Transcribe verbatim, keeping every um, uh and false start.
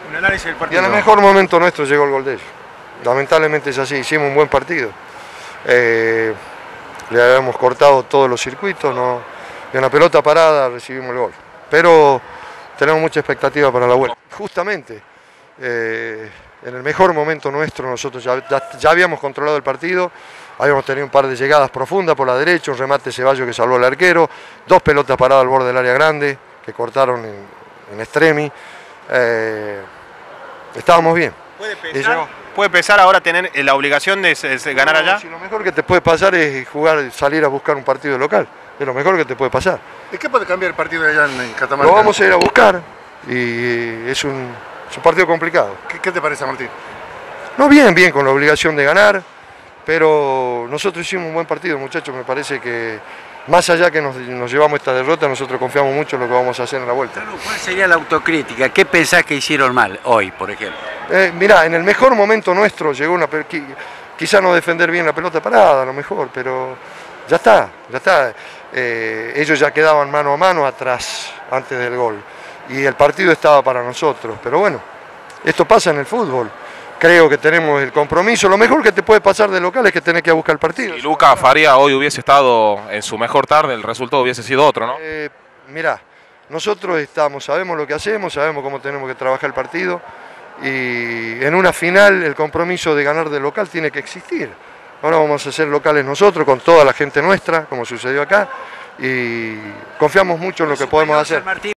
Un análisis del Y partido. en el mejor momento nuestro llegó el gol de ellos. Lamentablemente es así, hicimos un buen partido. Eh, le habíamos cortado todos los circuitos, no, y en la pelota parada recibimos el gol. Pero tenemos mucha expectativa para la vuelta. Justamente, eh, en el mejor momento nuestro nosotros ya, ya, ya habíamos controlado el partido, habíamos tenido un par de llegadas profundas por la derecha, un remate Ceballos que salvó al arquero, dos pelotas paradas al borde del área grande que cortaron en, en extremi. Eh, estábamos bien. ¿Puede pesar, ¿Puede pesar ahora tener la obligación de, de ganar no, allá? Si lo mejor que te puede pasar es jugar, salir a buscar un partido local, es lo mejor que te puede pasar. ¿De qué puede cambiar el partido de allá en Catamarca? Lo vamos a ir a buscar y es un, es un partido complicado. ¿Qué, ¿Qué te parece, Martín? No, bien, bien, con la obligación de ganar, pero nosotros hicimos un buen partido, muchachos, me parece que más allá que nos, nos llevamos esta derrota, nosotros confiamos mucho en lo que vamos a hacer en la vuelta. ¿Cuál sería la autocrítica? ¿Qué pensás que hicieron mal hoy, por ejemplo? Eh, mirá, en el mejor momento nuestro llegó una... Quizá no defender bien la pelota parada, a lo mejor, pero ya está, ya está. Eh, ellos ya quedaban mano a mano atrás, antes del gol, y el partido estaba para nosotros, pero bueno, esto pasa en el fútbol. Creo que tenemos el compromiso. Lo mejor que te puede pasar de local es que tenés que ir a buscar el partido. Si Lucas Faría hoy hubiese estado en su mejor tarde, el resultado hubiese sido otro, ¿no? Eh, mirá, nosotros estamos, sabemos lo que hacemos, sabemos cómo tenemos que trabajar el partido y en una final el compromiso de ganar de local tiene que existir. Ahora vamos a ser locales nosotros con toda la gente nuestra, como sucedió acá, y confiamos mucho en lo que podemos hacer.